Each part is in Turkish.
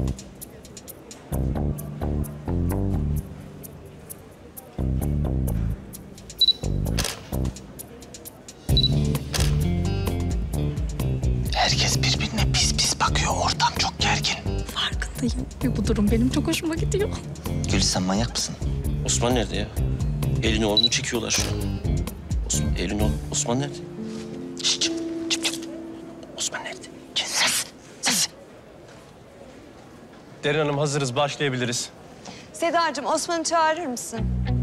Herkes birbirine pis pis bakıyor. Ortam çok gergin. Farkındayım ve bu durum benim çok hoşuma gidiyor. Gül sen manyak mısın? Osman nerede ya? Elini oğlunu çekiyorlar şu an. Osman, elini oğlum. Osman nerede? Şişt, çıp çıp çıp. Osman nerede? Ses. Ses. Derin Hanım hazırız, başlayabiliriz. Sedacığım, Osman'ı çağırır mısın?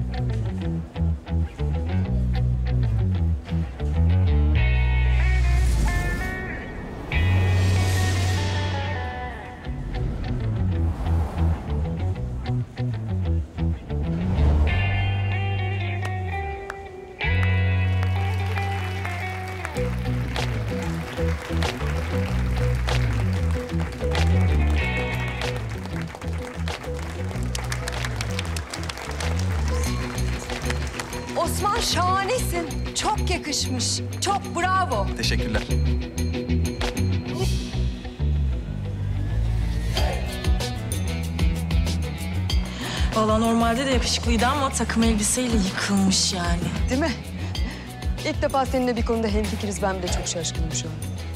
Osman şahanesin. Çok yakışmış. Çok bravo. Teşekkürler. Valla normalde de yakışıklıydı ama takım elbiseyle yıkılmış yani. Değil mi? İlk defa seninle bir konuda hemfikiriz. Ben de çok şaşkınım şu an.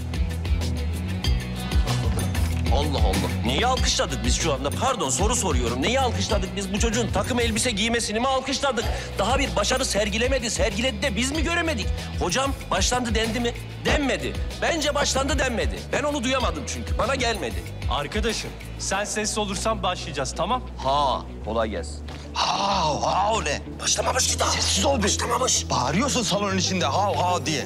Allah Allah. Neyi alkışladık biz şu anda? Pardon, soru soruyorum. Neyi alkışladık biz? Bu çocuğun takım elbise giymesini mi alkışladık? Daha bir başarı sergilemedi. Sergiledi de biz mi göremedik? Hocam başlandı dendi mi? Denmedi. Bence başlandı denmedi. Ben onu duyamadım çünkü. Bana gelmedi. Arkadaşım, sen sessiz olursan başlayacağız, tamam? Ha, kolay gelsin. Hav ne? Başlamamış ki daha. Sessiz ol bir. Başlamamış. Bağırıyorsun salonun içinde hav hav diye.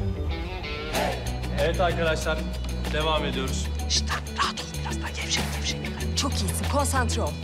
Evet arkadaşlar, devam ediyoruz. İşte rahat ol biraz daha gevşek gevşek. Çok iyisin. Konsantre ol.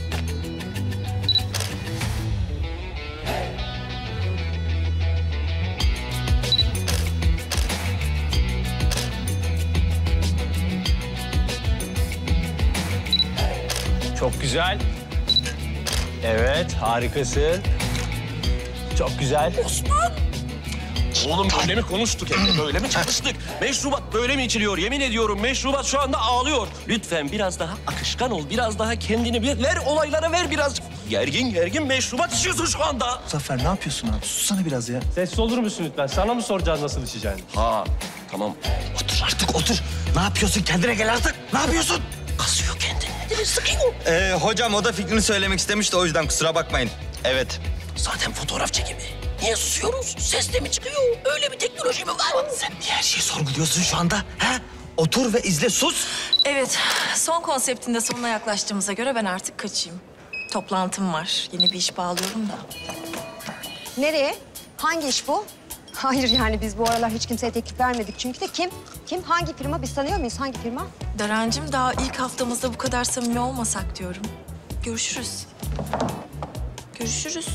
Çok güzel. Evet, harikasın. Çok güzel. Oğlum böyle mi konuştuk Emre? Böyle mi çalıştık? Meşrubat böyle mi içiliyor? Yemin ediyorum meşrubat şu anda ağlıyor. Lütfen biraz daha akışkan ol. Biraz daha kendini bir ver, olaylara ver biraz. Gergin gergin meşrubat içiyorsun şu anda. Zafer ne yapıyorsun abi? Sussana biraz ya. Sessiz olur musun lütfen? Sana mı soracağız nasıl içeceğini? Ha, tamam. Otur artık otur. Ne yapıyorsun? Kendine gel artık. Ne yapıyorsun? Kasıyor kendini. Sıkıyor. Hocam o da fikrini söylemek istemişti o yüzden kusura bakmayın. Evet. Zaten fotoğraf çekimi. Niye susuyoruz? Ses de mi çıkıyor? Öyle bir teknoloji mi var? Sen niye her şeyi sorguluyorsun şu anda? He? Otur ve izle sus. Evet, son konseptinde sonuna yaklaştığımıza göre ben artık kaçayım. Toplantım var. Yeni bir iş bağlıyorum da. Nereye? Hangi iş bu? Hayır yani biz bu aralar hiç kimseye teklif vermedik. Çünkü de kim? Kim? Hangi firma? Biz tanıyor muyuz? Hangi firma? Derencim daha ilk haftamızda bu kadar samimi olmasak diyorum. Görüşürüz. Görüşürüz.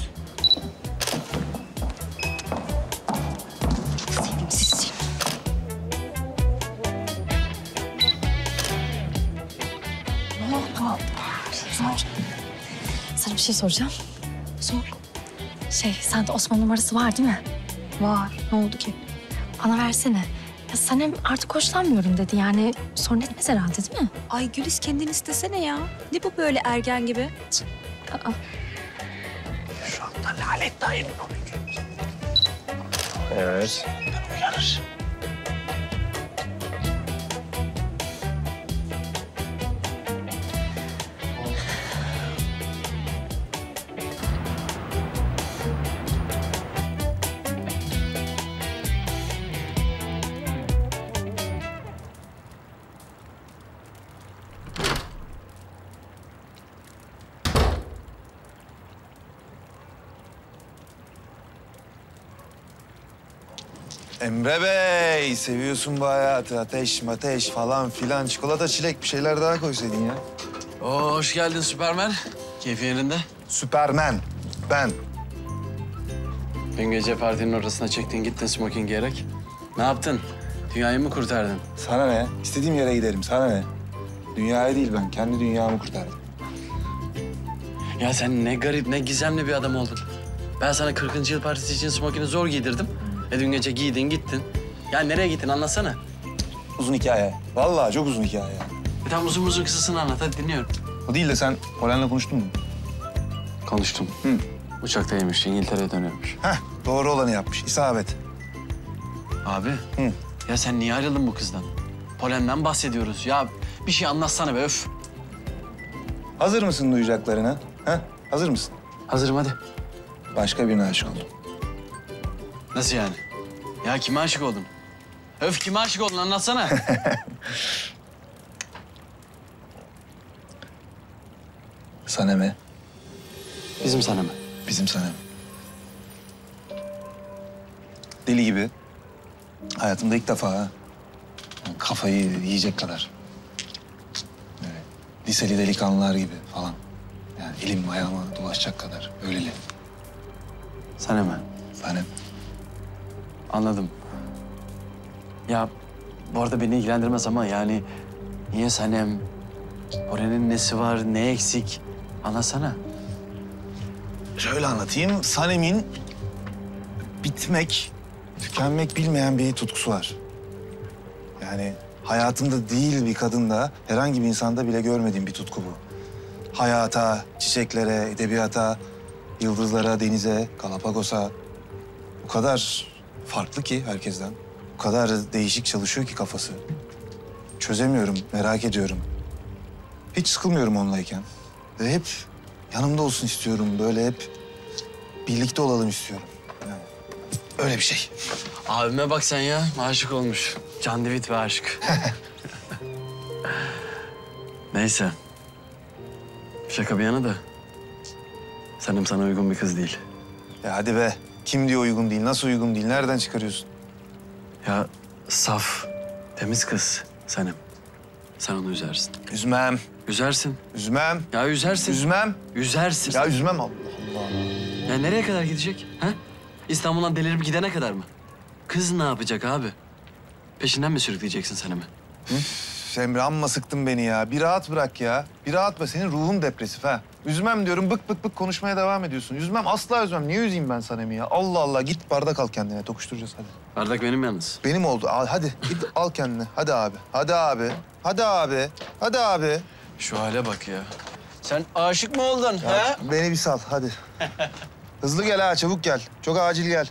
Sevimsizsin. Sana bir şey soracağım. Sor. Sende Osman numarası var değil mi? Var. Ne oldu ki? Bana versene. Ya sen hem artık hoşlanmıyorum dedi. Yani sorun etmez herhalde değil mi? Ay Güliz kendin istesene ya. Ne bu böyle ergen gibi? Aa, Şu anda lanet daim. Evet. Uyanır. Emre Bey, seviyorsun bu hayatı. Ateş, mateş falan filan. Çikolata, çilek bir şeyler daha koysaydın ya. Oo, hoş geldin Süpermen. Keyfin yerinde. Süpermen. Ben. Dün gece partinin ortasına çektin gittin smoking giyerek. Ne yaptın? Dünyayı mı kurtardın? Sana ne? İstediğim yere giderim. Sana ne? Dünyayı değil ben. Kendi dünyamı kurtardım. Ya sen ne garip, ne gizemli bir adam oldun. Ben sana 40. yıl partisi için smokini zor giydirdim. Dün gece giydin gittin. Ya nereye gittin anlatsana. Uzun hikaye. Vallahi çok uzun hikaye. Tamam uzun uzun kısasını anlat hadi dinliyorum. O değil de sen Polen'le konuştun mu? Konuştum. Uçaktaymış, İngiltere'ye dönüyormuş. Heh, doğru olanı yapmış. İsabet. Abi, ya sen niye ayrıldın bu kızdan? Polen'den bahsediyoruz. Ya bir şey anlatsana be öf. Hazır mısın duyacaklarına? Heh, hazır mısın? Hazırım hadi. Başka birine aşık oldum. Nasıl yani? Ya kime aşık oldun? Öf kime aşık oldun anlatsana. Sanem'e. Bizim sana mı? Bizim Sanem. Deli gibi. Hayatımda ilk defa ha. Kafayı yiyecek kadar. Böyle liseli delikanlılar gibi falan. Yani elim ayağıma dolaşacak kadar. Öyleli. Sana mı? Sanem. Anladım. Ya bu arada beni ilgilendirmez ama yani niye Sanem? Polen'in nesi var, ne eksik? Anlatsana. Şöyle anlatayım. Sanem'in bitmek, tükenmek bilmeyen bir tutkusu var. Yani hayatımda değil bir kadında, herhangi bir insanda bile görmediğim bir tutku bu. Hayata, çiçeklere, edebiyata, yıldızlara, denize, Galapagos'a. O kadar farklı ki herkesten. O kadar değişik çalışıyor ki kafası. Çözemiyorum, merak ediyorum. Hiç sıkılmıyorum onunlayken. Ve hep yanımda olsun istiyorum. Böyle hep birlikte olalım istiyorum. Yani öyle bir şey. Abime bak sen ya, aşık olmuş. Can David ve aşk. Neyse. Şaka bir yana da. Sanem sana uygun bir kız değil. Ya hadi be. Kim diyor uygun değil, nasıl uygun değil, nereden çıkarıyorsun? Ya saf, temiz kız Sanem. Sen onu üzersin. Üzmem, Üzersin. üzmem, Ya üzersin. üzmem. Üzersin. Ya üzmem Allah Allah. Ya nereye kadar gidecek? Ha? İstanbul'dan delirip gidene kadar mı? Kız ne yapacak abi? Peşinden mi sürükleyeceksin Sanem'i? Üf, Emre amma sıktın beni ya. Bir rahat bırak ya. Bir rahat bırak. Senin ruhun depresif ha. Üzmem diyorum, bık bık bık konuşmaya devam ediyorsun. Üzmem, asla üzmem. Niye üzeyim ben Sanem'i ya? Allah Allah, git bardak al kendine. Tokuşturacağız hadi. Bardak benim yalnız. Benim oldu. Al, hadi git al kendine. Hadi abi, hadi abi. Hadi abi, hadi abi. Şu hale bak ya. Sen aşık mı oldun? Ha? Beni bir sal, hadi. Hızlı gel ha, çabuk gel. Çok acil gel.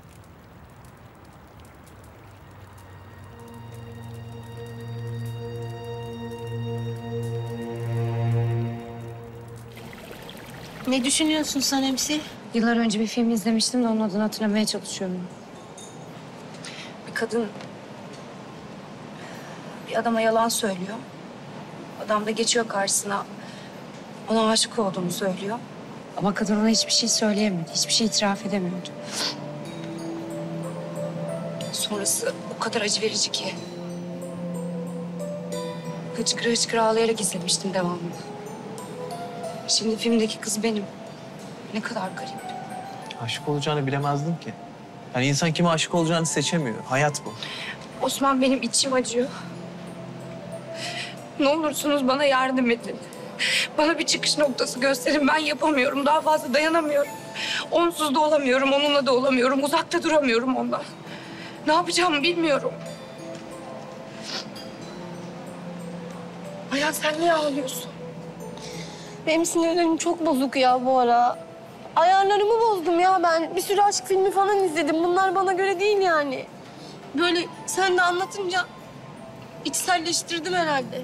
Ne düşünüyorsun sen Emsi? Yıllar önce bir film izlemiştim de onun adını hatırlamaya çalışıyorum. Bir kadın bir adama yalan söylüyor. Adam da geçiyor karşısına. Ona aşık olduğunu söylüyor. Ama kadın ona hiçbir şey söyleyemedi. Hiçbir şey itiraf edemiyordu. Sonrası o kadar acı verici ki. Hıçkıra hıçkıra ağlayarak izlemiştim devamını. Şimdi filmdeki kız benim. Ne kadar garip. Aşık olacağını bilemezdim ki. Yani insan kime aşık olacağını seçemiyor. Hayat bu. Osman benim içim acıyor. Ne olursunuz bana yardım edin. Bana bir çıkış noktası gösterin. Ben yapamıyorum. Daha fazla dayanamıyorum. Onsuz da olamıyorum. Onunla da olamıyorum. Uzakta duramıyorum ondan. Ne yapacağımı bilmiyorum. Ayhan sen niye ağlıyorsun? Benim sinirlerim çok bozuk ya bu ara. Ayarlarımı bozdum ya ben. Bir sürü aşk filmi falan izledim. Bunlar bana göre değil yani. Böyle sen de anlatınca içselleştirdim herhalde.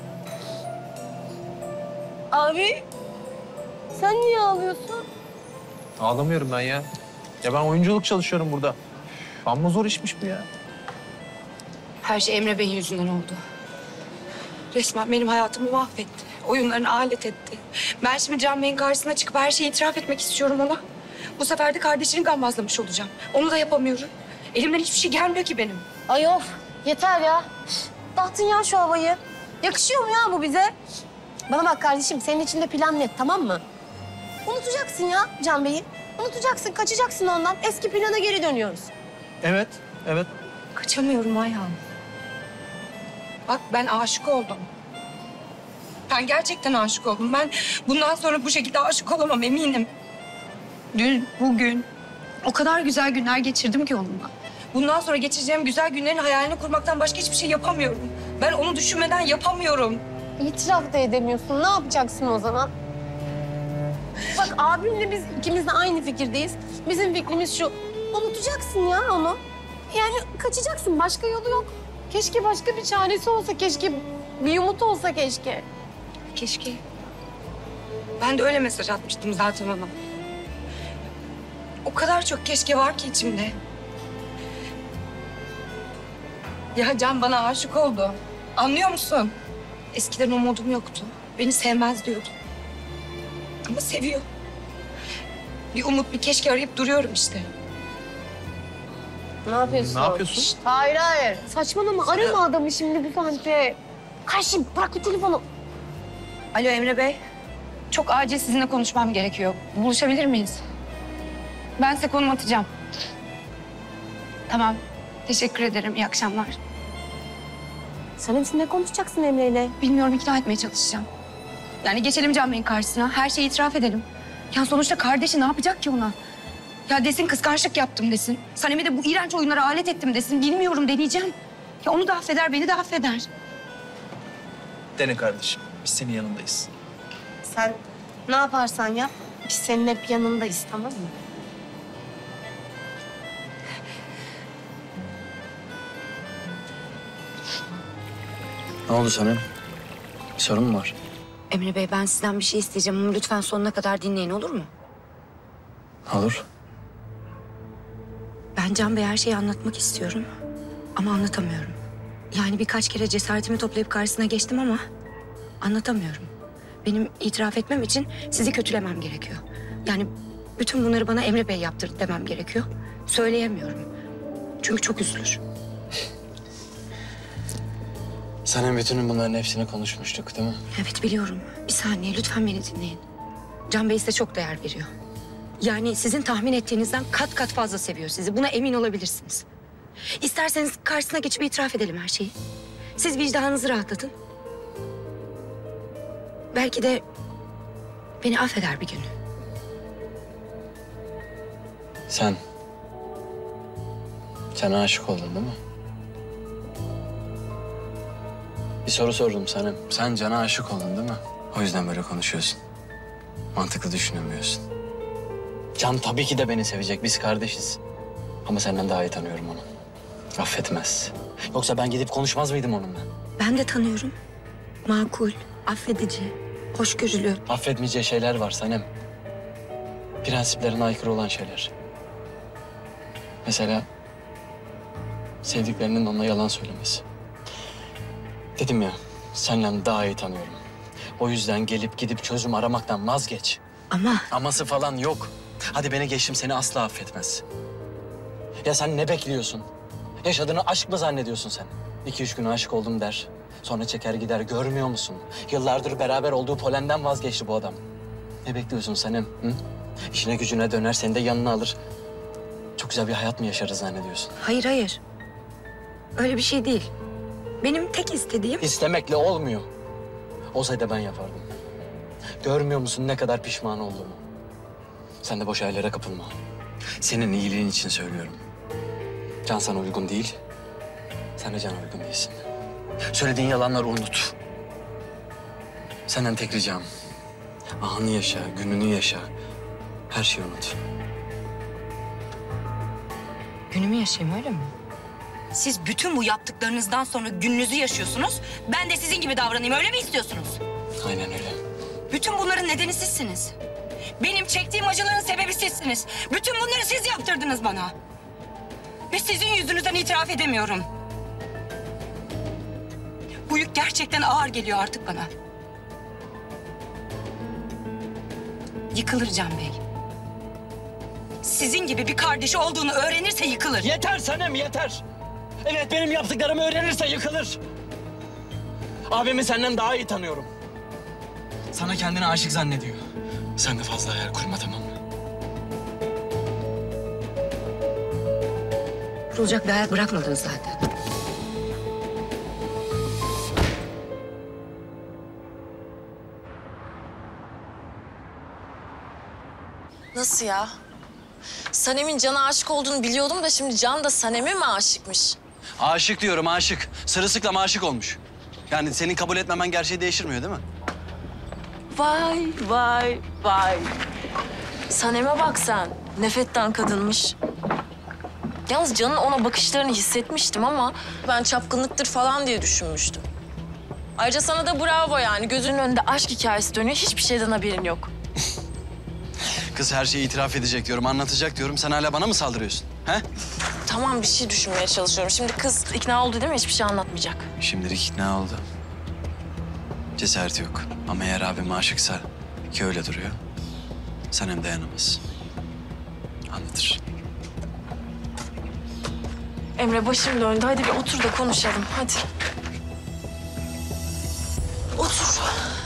Abi, sen niye ağlıyorsun? Ağlamıyorum ben ya. Ya ben oyunculuk çalışıyorum burada. Amma zor işmiş bu ya. Her şey Emre Bey'in yüzünden oldu. Resmen benim hayatımı mahvetti. Oyunlarına alet etti. Ben şimdi Can Bey'in karşısına çıkıp her şeyi itiraf etmek istiyorum ona. Bu sefer de kardeşini gammazlamış olacağım. Onu da yapamıyorum. Elimden hiçbir şey gelmiyor ki benim. Ay of, yeter ya. Dağıttın ya şu havayı. Yakışıyor mu ya bu bize? Bana bak kardeşim, senin için de plan net, tamam mı? Unutacaksın ya Can Bey'i. Unutacaksın, kaçacaksın ondan. Eski plana geri dönüyoruz. Evet, evet. Kaçamıyorum Ayhan. Bak ben aşık oldum. Ben gerçekten aşık oldum. Ben bundan sonra bu şekilde aşık olamam eminim. Dün, bugün o kadar güzel günler geçirdim ki onunla. Bundan sonra geçireceğim güzel günlerin hayalini kurmaktan başka hiçbir şey yapamıyorum. Ben onu düşünmeden yapamıyorum. İtiraf da edemiyorsun. Ne yapacaksın o zaman? Bak abimle biz ikimiz de aynı fikirdeyiz. Bizim fikrimiz şu. Unutacaksın ya onu. Yani kaçacaksın. Başka yolu yok. Keşke başka bir çaresi olsa. Keşke bir umut olsa keşke. Keşke. Ben de öyle mesaj atmıştım zaten ona. O kadar çok keşke var ki içimde. Ya Can bana aşık oldu. Anlıyor musun? Eskiden umudum yoktu. Beni sevmez diyordu. Ama seviyor. Bir umut, bir keşke arayıp duruyorum işte. Ne yapıyorsun? Ne yapıyorsun? Şişt, hayır hayır. Saçmalama. Arama adamı şimdi bu saatte. Karşım bırak bu telefonu. Alo Emre Bey. Çok acil sizinle konuşmam gerekiyor. Buluşabilir miyiz? Ben size konum atacağım. Tamam. Teşekkür ederim. İyi akşamlar. Sen hepsini ne konuşacaksın Emre'yle? Bilmiyorum, ikna etmeye çalışacağım. Yani geçelim Can Bey'in karşısına. Her şeyi itiraf edelim. Ya sonuçta kardeşi ne yapacak ki ona? Ya desin kıskançlık yaptım desin. Sanem'i de bu iğrenç oyunlara alet ettim desin. Bilmiyorum, deneyeceğim. Ya onu da affeder, beni de affeder. Dene kardeşim. Biz senin yanındayız. Sen ne yaparsan yap. Biz senin hep yanındayız, tamam mı? Ne oldu sana? Bir sorun mu var? Emre Bey, ben sizden bir şey isteyeceğim ama lütfen sonuna kadar dinleyin, olur mu? Olur. Ben Can Bey'e her şeyi anlatmak istiyorum ama anlatamıyorum. Yani birkaç kere cesaretimi toplayıp karşısına geçtim ama anlatamıyorum. Benim itiraf etmem için sizi kötülemem gerekiyor. Yani bütün bunları bana Emre Bey yaptırdı demem gerekiyor. Söyleyemiyorum. Çünkü çok üzülür. Senin bütün bunların hepsini konuşmuştuk değil mi? Evet biliyorum. Bir saniye lütfen beni dinleyin. Can Bey size çok değer veriyor. Yani sizin tahmin ettiğinizden kat kat fazla seviyor sizi. Buna emin olabilirsiniz. İsterseniz karşısına geçip itiraf edelim her şeyi. Siz vicdanınızı rahatlatın. Belki de beni affeder bir gün. Sen aşık oldun değil mi? Bir soru sordum sana. Sen Can'a aşık oldun değil mi? O yüzden böyle konuşuyorsun. Mantıklı düşünemiyorsun. Can tabii ki de beni sevecek. Biz kardeşiz. Ama senden daha iyi tanıyorum onu. Affetmez. Yoksa ben gidip konuşmaz mıydım onunla? Ben de tanıyorum. Makul, affedici, hoşgörülü. Affetmeyeceği şeyler var Sanem. Prensiplerine aykırı olan şeyler. Mesela sevdiklerinin ona yalan söylemesi. Dedim ya, senden daha iyi tanıyorum. O yüzden gelip gidip çözüm aramaktan vazgeç. Ama Aması falan yok. Hadi beni geçtim, seni asla affetmez. Ya sen ne bekliyorsun? Yaşadığını aşk mı zannediyorsun sen? 2-3 gün aşık oldum der. Sonra çeker gider, görmüyor musun? Yıllardır beraber olduğu Polen'den vazgeçti bu adam. Ne bekliyorsun Sanem? Hı? İşine gücüne döner, seni de yanına alır. Çok güzel bir hayat mı yaşarız zannediyorsun? hayır hayır. Öyle bir şey değil. Benim tek istediğim... İstemekle olmuyor. Olsaydı ben yapardım. Görmüyor musun ne kadar pişman olduğumu? Sen de boş hayallere kapılma. Senin iyiliğin için söylüyorum. Can sana uygun değil. Sen de Can'a uygun değilsin. Söylediğin yalanları unut. Senden tek ricam. Anı yaşa, gününü yaşa. Her şeyi unut. Günümü yaşayayım öyle mi? Siz bütün bu yaptıklarınızdan sonra gününüzü yaşıyorsunuz. Ben de sizin gibi davranayım, öyle mi istiyorsunuz? Aynen öyle. Bütün bunların nedeni sizsiniz. Benim çektiğim acıların sebebi sizsiniz. Bütün bunları siz yaptırdınız bana. Ve sizin yüzünüzden itiraf edemiyorum. Bu yük gerçekten ağır geliyor artık bana. Yıkılır Can Bey. Sizin gibi bir kardeşi olduğunu öğrenirse yıkılır. Yeter Sanem, yeter. Evet, benim yaptıklarımı öğrenirse yıkılır. Abimi senden daha iyi tanıyorum. Sana kendini aşık zannediyor. Sen de fazla hayal kurma, tamam mı? Kurulacak bir hayat bırakmadınız zaten. Nasıl ya? Sanem'in Can'a aşık olduğunu biliyordum da şimdi Can da Sanem'e mi aşıkmış? Aşık diyorum, aşık. Sırılsıklam aşık olmuş. Yani senin kabul etmemen gerçeği değiştirmiyor değil mi? Vay vay vay. Sanem'e bak sen. Nefetten kadınmış. Yalnız Can'ın ona bakışlarını hissetmiştim ama ben çapkınlıktır falan diye düşünmüştüm. Ayrıca sana da bravo yani. Gözünün önünde aşk hikayesi dönüyor. Hiçbir şeyden haberin yok. Kız her şeyi itiraf edecek diyorum, anlatacak diyorum. Sen hala bana mı saldırıyorsun? He? Tamam, bir şey düşünmeye çalışıyorum. Şimdi kız ikna oldu değil mi? Hiçbir şey anlatmayacak. Şimdilik ikna oldu. Cesareti yok. Ama eğer abim aşıksa, ki öyle duruyor, Sanem dayanamaz. Anlatır. Emre başım döndü. Hadi bir otur da konuşalım. Hadi. Otur.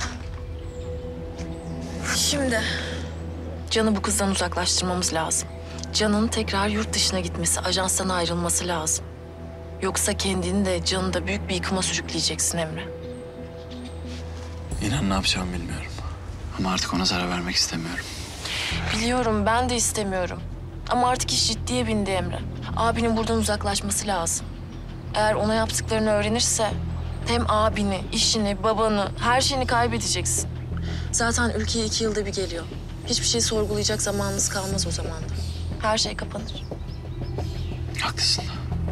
Şimdi Can'ı bu kızdan uzaklaştırmamız lazım. Can'ın tekrar yurt dışına gitmesi, ajanstan ayrılması lazım. Yoksa kendini de Can'ı da büyük bir yıkıma sürükleyeceksin Emre. İnan ne yapacağımı bilmiyorum. Ama artık ona zarar vermek istemiyorum. Biliyorum, ben de istemiyorum. Ama artık iş ciddiye bindi Emre. Abinin buradan uzaklaşması lazım. Eğer ona yaptıklarını öğrenirse hem abini, işini, babanı, her şeyini kaybedeceksin. Zaten ülkeye 2 yılda bir geliyor. Hiçbir şey sorgulayacak zamanınız kalmaz o zaman da. Her şey kapanır. Haklısın.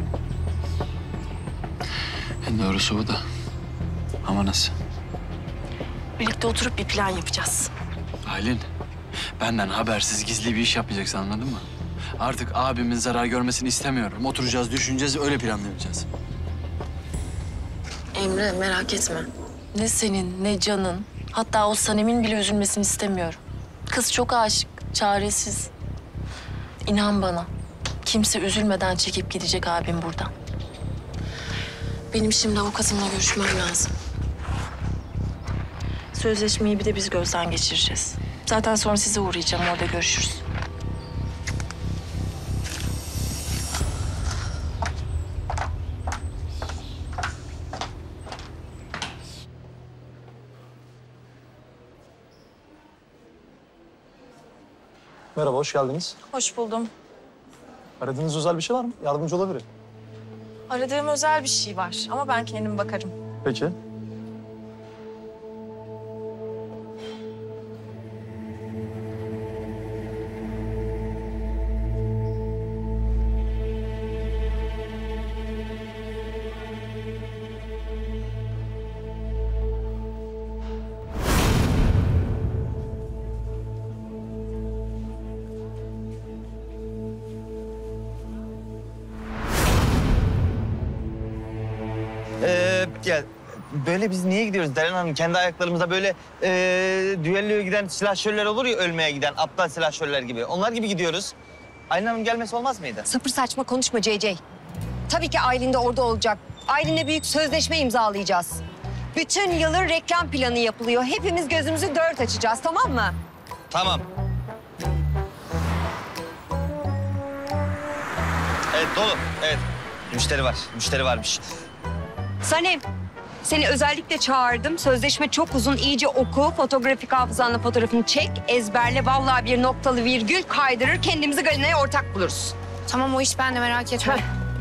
En doğrusu bu da. Ama nasıl? Birlikte oturup bir plan yapacağız. Aylin, benden habersiz gizli bir iş yapacaksın, anladın mı? Artık abimin zarar görmesini istemiyorum. Oturacağız, düşüneceğiz, öyle planlayacağız. Emre merak etme. Ne senin ne Can'ın, hatta o Sanem'in bile üzülmesini istemiyorum. Kız çok aşık, çaresiz. İnan bana, kimse üzülmeden çekip gidecek abim buradan. Benim şimdi avukatımla görüşmem lazım. Sözleşmeyi bir de biz gözden geçireceğiz. Zaten sonra size uğrayacağım, orada görüşürüz. Merhaba, hoş geldiniz. Hoş buldum. Aradığınız özel bir şey var mı? Yardımcı olabilirim. Aradığım özel bir şey var ama ben kendim bakarım. Peki. Ya böyle biz niye gidiyoruz Deren Hanım? Kendi ayaklarımıza böyle düelloya giden silahşörler olur ya, ölmeye giden aptal silahşörler gibi. Onlar gibi gidiyoruz. Aylin Hanım gelmesi olmaz mıydı? Sapır saçma konuşma CC. Tabii ki Aylin de orada olacak. Aylin'le büyük sözleşme imzalayacağız. Bütün yılın reklam planı yapılıyor. Hepimiz gözümüzü 4 açacağız, tamam mı? Tamam. Evet, dolu. Evet. Müşteri var. Müşteri varmış. Sanem, seni özellikle çağırdım. Sözleşme çok uzun. İyice oku. Fotoğrafik hafızanla fotoğrafını çek. Ezberle. Vallahi bir noktalı virgül kaydırır. Kendimizi Galina'ya ortak buluruz. Tamam, o iş bende, merak etme.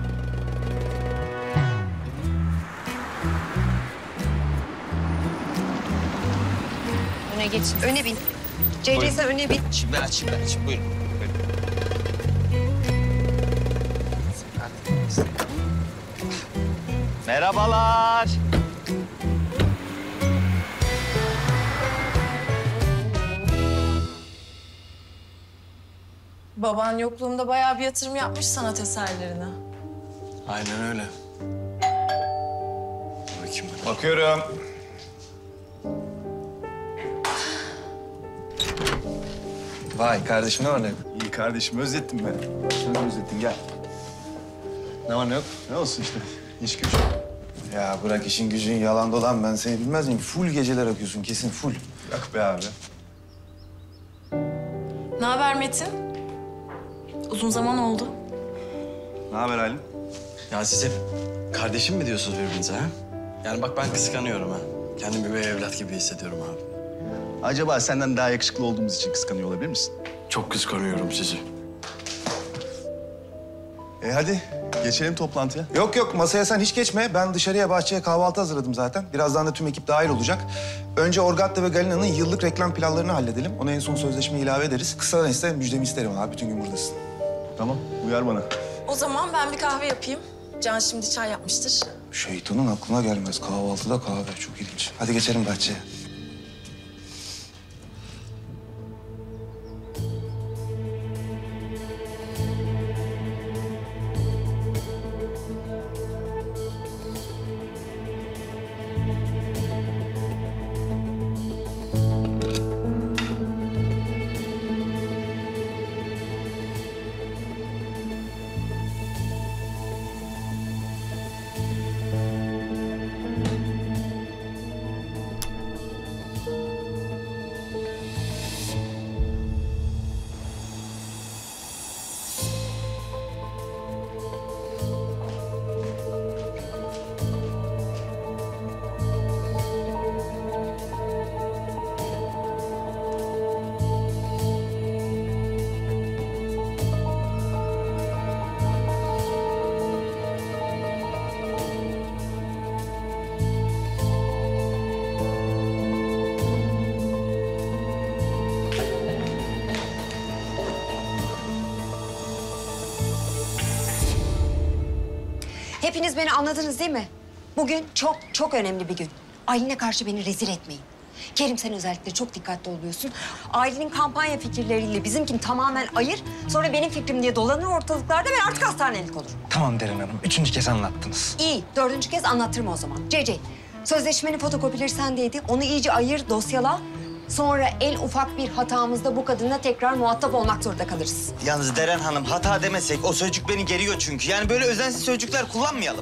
Öne geç. Öne bin. CC sen öne bin. Şimdi ben açayım, ben açayım. Buyurun. Merhabalar. Baban yokluğumda bayağı bir yatırım yapmış sanat eserlerine. Aynen öyle. Bakayım ben. Bakıyorum. Vay kardeşim, ne var ne yok? İyi kardeşim, özlettim ben. Sen de özlettin, gel. Ne var ne yok? Ne olsun işte, iş güç. Ya bırak işin gücün, yalan dolan, ben seni bilmez miyim? Full geceler akıyorsun, kesin full. Yok be abi. Ne haber Metin? Uzun zaman oldu. Ne haber Aylin? Ya siz hep kardeşim mi diyorsunuz birbirinize ha? Yani bak ben kıskanıyorum ha. Kendimi bir evlat gibi hissediyorum abi. Acaba senden daha yakışıklı olduğumuz için kıskanıyor olabilir misin? Çok kıskanıyorum sizi. Hadi geçelim toplantıya. Yok yok, masaya sen hiç geçme. Ben dışarıya, bahçeye kahvaltı hazırladım zaten. Birazdan da tüm ekip dahil olacak. Önce Orgatta ve Galina'nın yıllık reklam planlarını halledelim. Ona en son sözleşmeyi ilave ederiz. Kısa da ise müjdemi isterim abi. Bütün gün buradasın. Tamam, uyar bana. O zaman ben bir kahve yapayım. Can şimdi çay yapmıştır. Şeytanın aklına gelmez. Kahvaltıda kahve. Çok ilginç. Hadi geçelim bahçeye. Hepiniz beni anladınız değil mi? Bugün çok çok önemli bir gün. Aylin'e karşı beni rezil etmeyin. Kerim, sen özellikle çok dikkatli oluyorsun. Aylin'in kampanya fikirleriyle bizimkini tamamen ayır. Sonra benim fikrim diye dolanır ortalıklarda ve artık hastanelik olur. Tamam Deren Hanım. 3. kez anlattınız. İyi, 4. kez anlatırım o zaman. CC, sözleşmenin fotokopileri sendeydi. Onu iyice ayır, dosyala. Sonra en ufak bir hatamızda bu kadınla tekrar muhatap olmak zorunda kalırız. Yalnız Deren Hanım, hata demesek o sözcük beni geriyor çünkü. Yani böyle özensiz sözcükler kullanmayalım.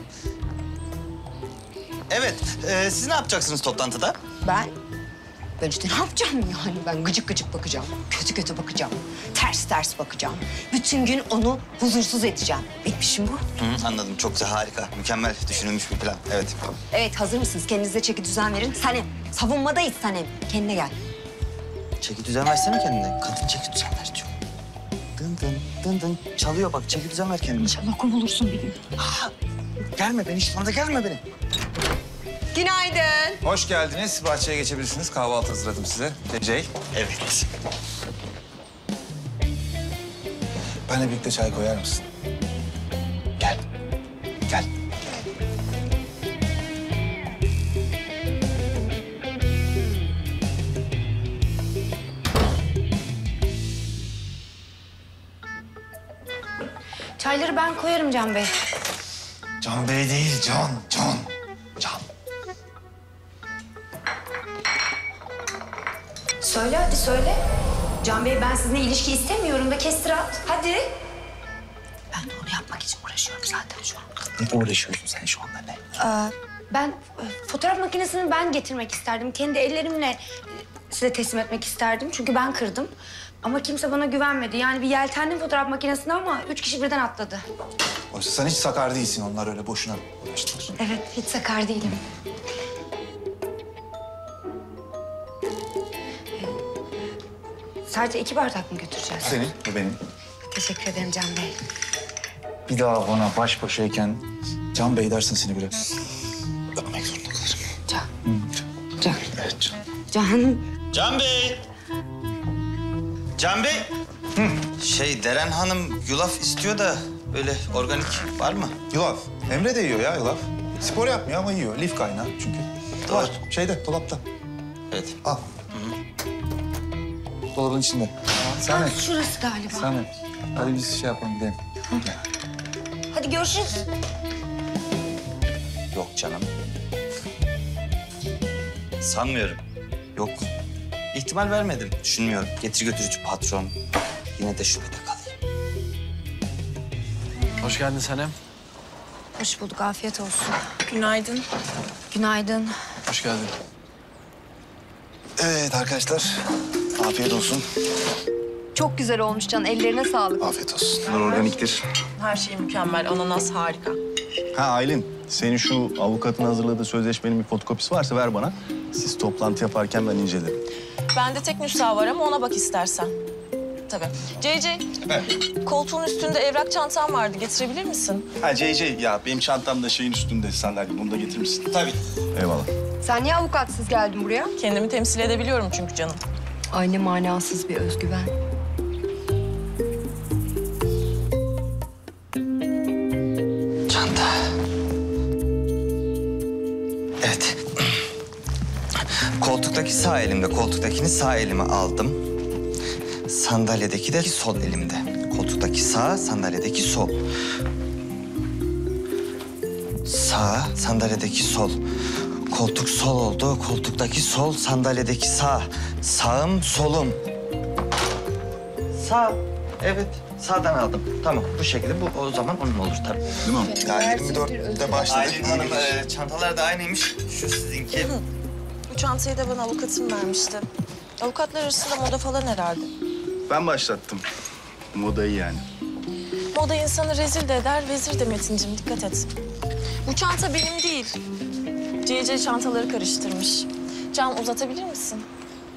Evet, siz ne yapacaksınız toplantıda? Ben işte ne yapacağım yani? Ben gıcık gıcık bakacağım, kötü kötü bakacağım, ters ters bakacağım. Bütün gün onu huzursuz edeceğim. Benim işim bu. Hı, anladım, çok güzel, harika. Mükemmel düşünülmüş bir plan, evet. Evet, hazır mısınız? Kendinize çeki düzen verin. Sanem, savunmadayız Sanem. Kendine gel. Çeki düzen versene kendine. Kadın çeki düzen ver diyor. Dın dın dın dın. Çalıyor bak, çeki düzen ver kendine. İnşallah kovulursun bir gün. Gelme beni, şu anda gelme beni. Günaydın. Hoş geldiniz. Bahçeye geçebilirsiniz. Kahvaltı hazırladım size. CC. Evet. Benle birlikte çay koyar mısın? Gel. Gel. Çayları ben koyarım Can Bey. Can Bey değil, Can. Can. Söyle hadi söyle. Can Bey, ben sizinle ilişki istemiyorum da kestir at. Hadi. Ben de onu yapmak için uğraşıyorum zaten şu an. Ne uğraşıyorsun sen şu anda ne? Ben fotoğraf makinesini ben getirmek isterdim. Kendi ellerimle size teslim etmek isterdim. Çünkü ben kırdım. Ama kimse bana güvenmedi. Yani bir yeltendim fotoğraf makinesine ama 3 kişi birden atladı. Oysa sen hiç sakar değilsin. Onlar öyle boşuna uğraştılar. Evet, hiç sakar değilim. Sadece 2 bardak mı götüreceğiz? Senin, bu benim. Teşekkür ederim Can Bey. Bir daha bana baş başayken Can Bey dersin seni bile öpmek zorunda kalırım. Can. Can. Evet Can. Can. Can Bey! Can Bey! Deren Hanım yulaf istiyor da böyle organik var mı? Yulaf. Emre de yiyor ya yulaf. Spor yapmıyor ama yiyor. Lif kaynağı çünkü. Doğru. Var şeyde, dolapta. Evet. Al. Dolabın içinde. Sen ne? Şurası galiba. Sen ne? Hadi biz şey yapalım gidelim. Gel. Hadi görüşürüz. Yok canım. Sanmıyorum. Yok. İhtimal vermedim. Düşünmüyorum. Getir götürücü patron. Yine de şüphede kalayım. Hoş geldin Sanem. Hoş bulduk, afiyet olsun. Günaydın. Günaydın. Hoş geldin. Evet arkadaşlar. Afiyet olsun. Çok güzel olmuş Can. Ellerine sağlık. Afiyet olsun. Bunlar organiktir. Her şey mükemmel. Ananas harika. Ha Aylin, senin şu avukatın hazırladığı sözleşmenin bir fotokopisi varsa ver bana. Siz toplantı yaparken ben incelerim. Bende tek nüsha var ama ona bak istersen. tabii. CC, koltuğun üstünde evrak çantam vardı. Getirebilir misin? Ha CC ya benim çantam da şeyin üstünde sandalye. Bunu da getirir misin? Tabii. Eyvallah. Sen niye avukatsız geldin buraya? Kendimi temsil edebiliyorum çünkü canım. Ay ne manasız bir özgüven. Çanta. Evet. Koltuktaki sağ elimde, koltuktakini sağ elime aldım. Sandalyedeki de sol elimde. Koltuktaki sağ, sandalyedeki sol. Sağ, sandalyedeki sol. Koltuk sol oldu, koltuktaki sol, sandalyedeki sağ. Sağım, solum. Sağ, evet. Sağdan aldım. Tamam, bu şekilde. Bu o zaman onun olur tabii. Değil mi? Ya 24'te başladık. Aylin Hanım, çantalar da aynıymış. Şu sizinki. Bu çantayı da bana avukatım vermişti. Avukatlar arasında moda falan herhalde. Ben başlattım. Modayı yani. Moda insanı rezil de eder, vezir de Metin'cim. Dikkat et. Bu çanta benim değil. CC çantaları karıştırmış. Can uzatabilir misin?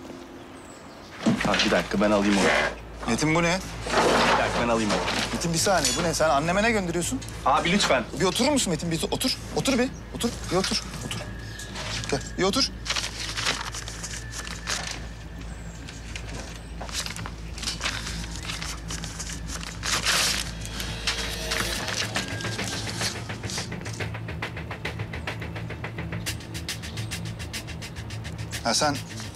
Ha bir dakika ben alayım onu. Metin bu ne? Bir dakika ben alayım onu. Metin bir saniye bu ne? Sen anneme ne gönderiyorsun? Abi lütfen. Bir oturur musun Metin? Bir otur. Otur bir. Otur. Bir otur. Otur. Gel. Bir otur. Ha sen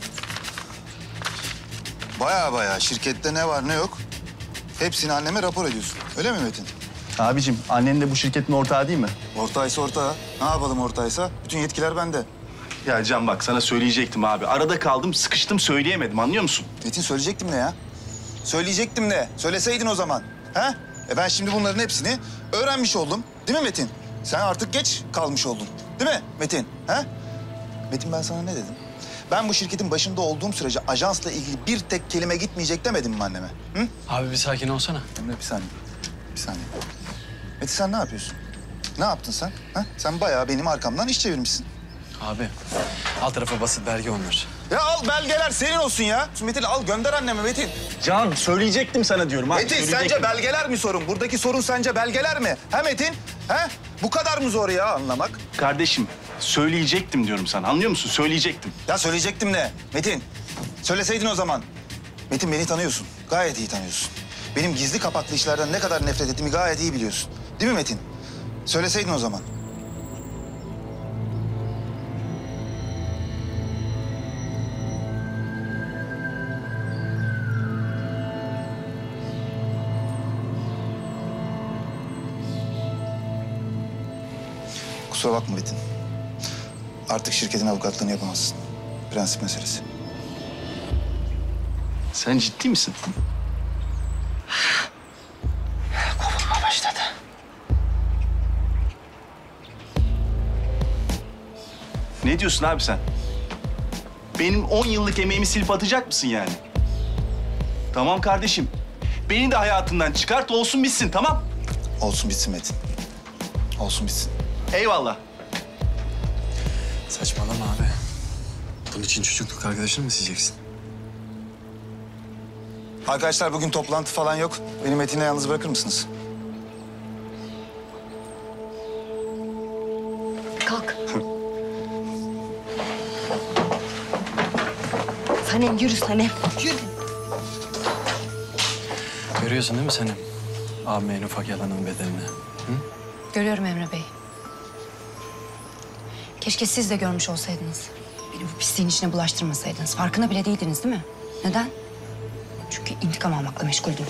baya şirkette ne var ne yok hepsini anneme rapor ediyorsun. Öyle mi Metin? Abicim annen de bu şirketin ortağı değil mi? Ortağıysa ortağı. Ne yapalım ortağıysa? Bütün yetkiler bende. Ya Can bak sana söyleyecektim abi. Arada kaldım, sıkıştım, söyleyemedim. Anlıyor musun? Metin söyleyecektim ne ya? Söyleyecektim ne? Söyleseydin o zaman. Ha? Ben şimdi bunların hepsini öğrenmiş oldum. Değil mi Metin? Sen artık geç kalmış oldun. Değil mi Metin? Ha? Metin ben sana ne dedim? Ben bu şirketin başında olduğum sürece ajansla ilgili bir tek kelime gitmeyecek demedim mi anneme? Hı? Abi bir sakin olsana. Emre bir saniye. Bir saniye. Metin sen ne yapıyorsun? Ne yaptın sen? Ha? Sen bayağı benim arkamdan iş çevirmişsin. Abi alt tarafa basit belge onlar. Ya al belgeler senin olsun ya. Metin al gönder anneme Metin. Can söyleyecektim sana diyorum abi. Metin sence belgeler mi sorun? Buradaki sorun sence belgeler mi? Ha Metin? Ha? Bu kadar mı zor ya anlamak? Kardeşim söyleyecektim diyorum sana. Anlıyor musun? Söyleyecektim. Ya söyleyecektim ne? Metin söyleseydin o zaman. Metin beni tanıyorsun. Gayet iyi tanıyorsun. Benim gizli kapaklı işlerden ne kadar nefret ettiğimi gayet iyi biliyorsun. Değil mi Metin? Söyleseydin o zaman. Kusura bakma Metin. Artık şirketin avukatlığını yapamazsın. Prensip meselesi. Sen ciddi misin? Kovulma başladı. Ne diyorsun abi sen? Benim 10 yıllık emeğimi silip atacak mısın yani? Tamam kardeşim. Beni de hayatından çıkart olsun bitsin tamam? Olsun bitsin Metin. Olsun bitsin. Eyvallah. Saçmalama abi. Bunun için çocukluk arkadaşını mı sileceksin? Arkadaşlar bugün toplantı falan yok. Beni Metin'le yalnız bırakır mısınız? Kalk. Sanem yürü Sanem. Yürü. Görüyorsun değil mi Sanem? Abimin en ufak yalanın bedelini. Görüyorum Emre Bey. Keşke siz de görmüş olsaydınız. Beni bu pisliğin içine bulaştırmasaydınız. Farkına bile değildiniz değil mi? Neden? Çünkü intikam almakla meşguldünüz.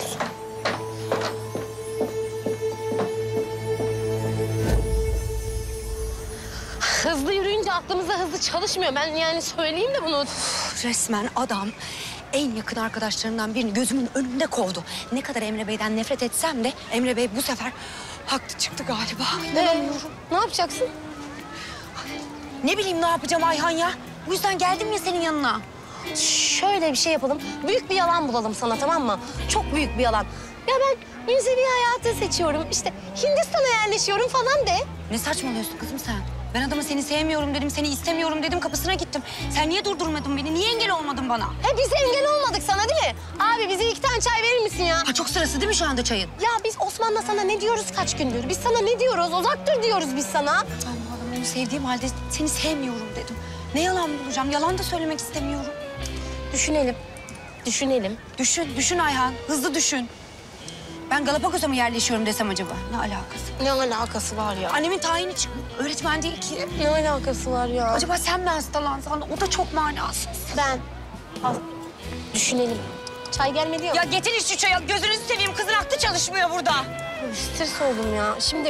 Hızlı yürüyünce aklımızda hızlı çalışmıyor. Ben yani söyleyeyim de bunu. Resmen adam en yakın arkadaşlarından birini gözümün önünde kovdu. Ne kadar Emre Bey'den nefret etsem de Emre Bey bu sefer haklı çıktı galiba. İnanamıyorum. Ne yapacaksın? Ne bileyim ne yapacağım Ayhan ya. Bu yüzden geldim ya senin yanına. Şöyle bir şey yapalım. Büyük bir yalan bulalım sana, tamam mı? Çok büyük bir yalan. Ya ben münzevi hayatı seçiyorum. İşte Hindistan'a yerleşiyorum falan de. Ne saçmalıyorsun kızım sen? Ben adama seni sevmiyorum dedim, seni istemiyorum dedim, kapısına gittim. Sen niye durdurmadın beni? Niye engel olmadın bana? Biz engel olmadık sana değil mi? Abi Abi bize 2 tane çay verir misin ya? Ha, çok sırası değil mi şu anda çayın? Ya biz Osman'la sana ne diyoruz kaç gündür? Biz sana ne diyoruz? Uzak dur diyoruz biz sana. Allah'ım onu sevdiğim halde seni sevmiyorum dedim. Ne yalan bulacağım? Yalan da söylemek istemiyorum. Düşünelim. Düşünelim. Düşün Ayhan. Hızlı düşün. Ben Galapagos'a mı yerleşiyorum desem acaba? Ne alakası? Ne alakası var ya? Annemin tayini çıkmış. Öğretmen değil ki. Ne alakası var ya? Acaba sen mi hastalansan? O da çok manasız. Ben. Al. Düşünelim. Çay gelmedi ya. Ya getirin şu çayı. Gözünüzü seveyim. Kızın aklı çalışmıyor burada. Stres oldum ya. Şimdi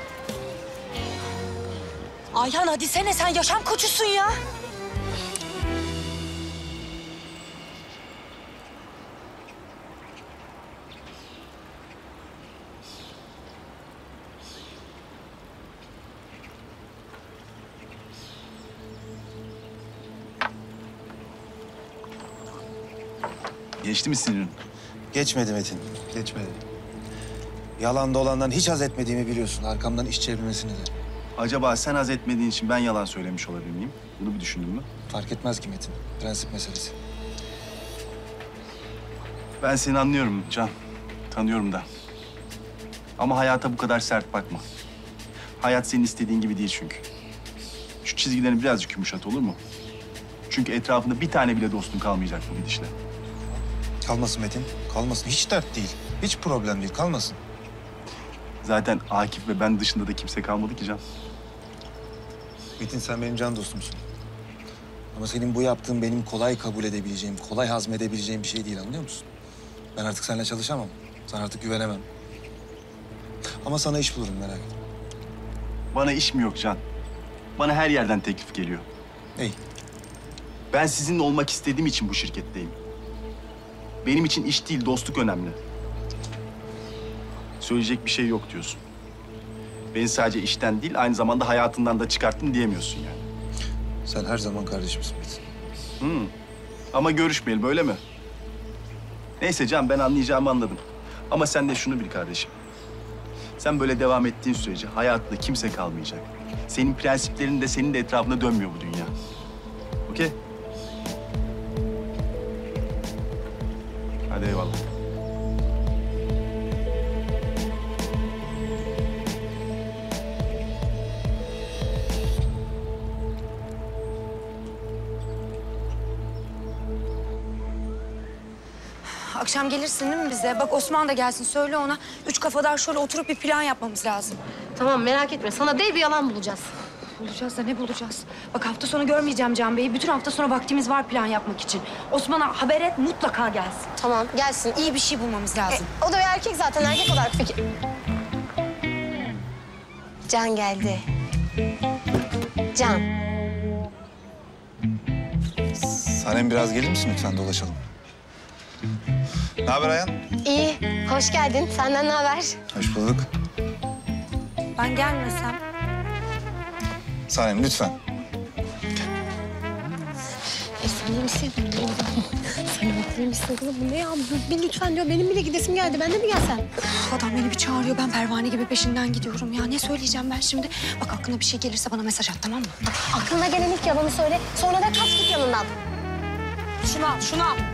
Ayhan hadi sen yaşam koçusun ya. Geçti mi sinirin? Geçmedi Metin, geçmedi. Yalan dolandan hiç haz etmediğimi biliyorsun. Arkamdan iş çevirmesini de. Acaba sen haz etmediğin için ben yalan söylemiş olabilir miyim? Bunu bir düşündün mü? Fark etmez ki Metin. Prensip meselesi. Ben seni anlıyorum Can. Tanıyorum da. Ama hayata bu kadar sert bakma. Hayat senin istediğin gibi değil çünkü. Şu çizgilerini birazcık yumuşat olur mu? Çünkü etrafında bir tane bile dostun kalmayacak bu gidişle. Kalmasın Metin, kalmasın. Hiç dert değil. Hiç problem değil, kalmasın. Zaten Akif ve ben dışında da kimse kalmadı ki Can. Metin sen benim can dostumsun. Ama senin bu yaptığın benim kolay kabul edebileceğim, kolay hazmedebileceğim bir şey değil, anlıyor musun? Ben artık seninle çalışamam. Sana artık güvenemem. Ama sana iş bulurum, merak etme. Bana iş mi yok Can? Bana her yerden teklif geliyor. İyi. Ben sizinle olmak istediğim için bu şirketteyim. Benim için iş değil, dostluk önemli. Söyleyecek bir şey yok diyorsun. Beni sadece işten değil, aynı zamanda hayatından da çıkarttın diyemiyorsun yani. Sen her zaman kardeşimsin Metin. Ama görüşmeyelim, öyle mi? Neyse Can, ben anlayacağımı anladım. Ama sen de şunu bil kardeşim. Sen böyle devam ettiğin sürece hayatında kimse kalmayacak. Senin prensiplerin de senin de etrafında dönmüyor bu dünya. Okey? Hadi eyvallah. Akşam gelirsin değil mi bize? Bak Osman da gelsin. Söyle ona. 3 kafadar şöyle oturup bir plan yapmamız lazım. tamam merak etme. Sana dev bir yalan bulacağız. Bulacağız da ne bulacağız? Bak hafta sonu görmeyeceğim Can Bey'i. Bütün hafta sonra vaktimiz var plan yapmak için. Osman'a haber et, mutlaka gelsin. Tamam gelsin. İyi bir şey bulmamız lazım. O da bir erkek zaten. Erkek olarak fikir. Can geldi. Can. Sanem biraz gelir misin lütfen, dolaşalım. Ne haber Ayhan? İyi. Hoş geldin. Senden ne haber? Hoş bulduk. Ben gelmesem. Sanem lütfen. Sen iyi misin? Sen iyi misin kızım? Bu ne ya? Bir lütfen diyor. Benim bile gidesim geldi. Ben de mi gelsem? Adam beni bir çağırıyor. Ben pervane gibi peşinden gidiyorum ya. Ne söyleyeceğim ben şimdi? Bak aklına bir şey gelirse bana mesaj at, tamam mı? Aklına gelen ilk yalanı söyle. Sonra da kaç git yanından. Şunu al, şunu al.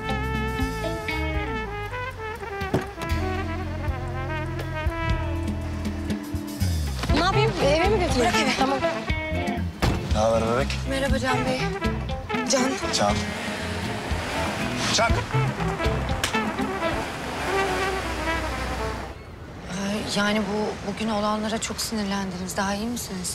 Ne yapayım? Eve mi götüreyim? Bırak eve. Tamam. Ne haber bebek? Merhaba Can Bey. Can. Çak. Çak. Yani bugün olanlara çok sinirlendiniz. Daha iyi misiniz?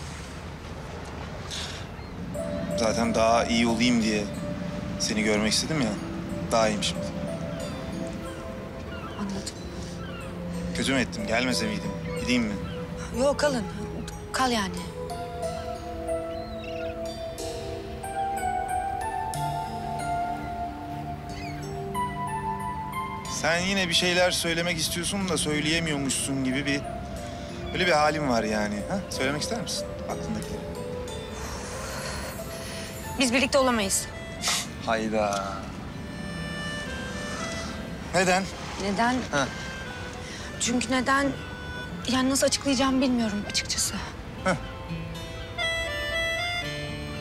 Zaten daha iyi olayım diye seni görmek istedim ya. Daha iyiyim şimdi. Anladım. Kötü mü ettim? Gelmese miydim? Gideyim mi? Yok kalın. Kal yani. Sen yine bir şeyler söylemek istiyorsun da söyleyemiyormuşsun gibi bir... Böyle bir halim var yani. Ha? Söylemek ister misin aklındakileri? Biz birlikte olamayız. Hayda. Neden? Neden? Ha. Çünkü neden? Yani nasıl açıklayacağımı bilmiyorum açıkçası. Heh.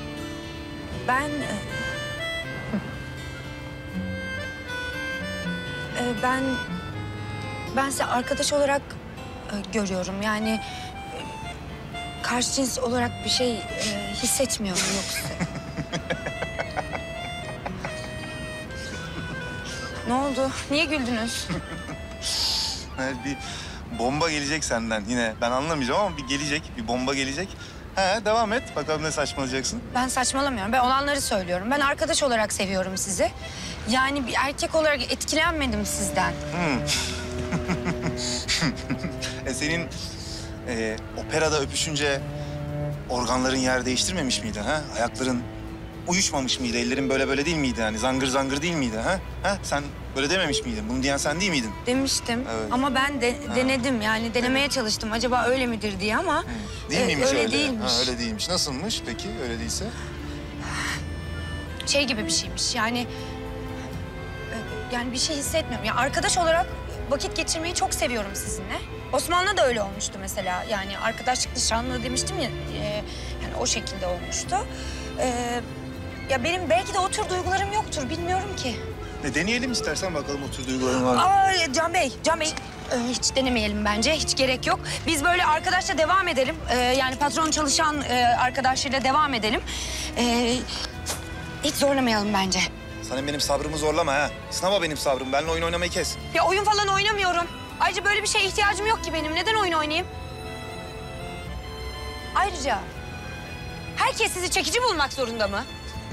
Ben... Ben sizi arkadaş olarak görüyorum. Yani karşı cins olarak bir şey hissetmiyorum yoksa. Ne oldu? Niye güldünüz? Bir bomba gelecek senden yine. Ben anlamayacağım ama bir gelecek, bir bomba gelecek. He, devam et. Bakalım ne saçmalayacaksın. Ben saçmalamıyorum. Ben olanları söylüyorum. Ben arkadaş olarak seviyorum sizi. Yani bir erkek olarak etkilenmedim sizden. Senin operada öpüşünce organların yer değiştirmemiş miydi? Ha? Ayakların uyuşmamış mıydı? Ellerin böyle değil miydi? Yani zangır zangır değil miydi? Ha? Ha? Sen böyle dememiş miydin? Bunu diyen sen değil miydin? Demiştim Evet. ama ben denedim. Yani denemeye çalıştım. Acaba öyle midir diye ama Değil miymiş öyle? öyle değilmiş. Ha, öyle değilmiş. Nasılmış peki öyle değilse? Şey gibi bir şeymiş yani... Yani bir şey hissetmiyorum. Ya arkadaş olarak vakit geçirmeyi çok seviyorum sizinle. Osman'la da öyle olmuştu mesela. Yani arkadaşlık nişanlı demiştim ya. Yani o şekilde olmuştu. Ya benim belki de o tür duygularım yoktur. Bilmiyorum ki. Deneyelim istersen bakalım o tür duyguların var mı? Can Bey. Hiç denemeyelim bence. Hiç gerek yok. Biz böyle arkadaşla devam edelim. Yani patron çalışan arkadaşlarıyla devam edelim. Hiç zorlamayalım bence. Sen benim sabrımı zorlama ha. Sınava benim sabrım. Benimle oyun oynamayı kes. Ya oyun falan oynamıyorum. Ayrıca böyle bir şeye ihtiyacım yok ki benim. Neden oyun oynayayım? Ayrıca herkes sizi çekici bulmak zorunda mı?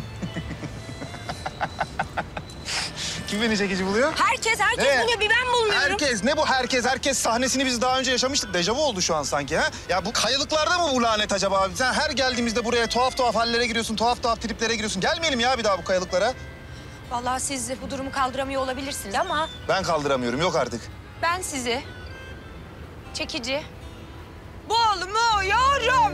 Kim beni çekici buluyor? Herkes buluyor. Bir ben bulmuyorum. Herkes. Ne bu herkes? Herkes sahnesini biz daha önce yaşamıştık. Dejavu oldu şu an sanki ha? Ya bu kayalıklarda mı bu lanet acaba abi? Sen her geldiğimizde buraya tuhaf hallere giriyorsun, tuhaf triplere giriyorsun. Gelmeyelim ya bir daha bu kayalıklara. Vallahi siz bu durumu kaldıramıyor olabilirsiniz ama Ben kaldıramıyorum. Yok artık. ben sizi çekici bulmuyorum.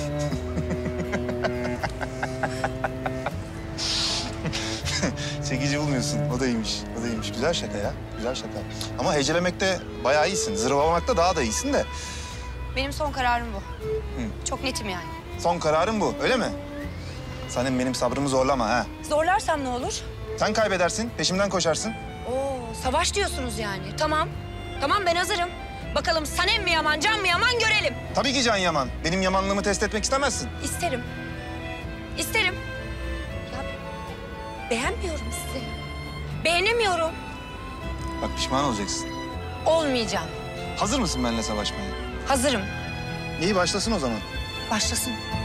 Çekici bulmuyorsun. O da iyiymiş. O da iyiymiş. Güzel şaka ya. Güzel şaka. Ama hecelemekte bayağı iyisin. Zırvalamakta daha da iyisin de. Benim son kararım bu. Çok netim yani. Son kararın bu. Öyle mi? Sanem benim sabrımı zorlama ha. Zorlarsam ne olur? Sen kaybedersin. Peşimden koşarsın. Oo, savaş diyorsunuz yani. Tamam. Tamam ben hazırım. Bakalım Sanem mi yaman, Can mı yaman görelim. Tabii ki Can Yaman. Benim yamanlığımı test etmek istemezsin. İsterim. İsterim. Ya beğenmiyorum sizi. Beğenemiyorum. Bak pişman olacaksın. Olmayacağım. Hazır mısın benimle savaşmaya? Hazırım. İyi başlasın o zaman. Başlasın.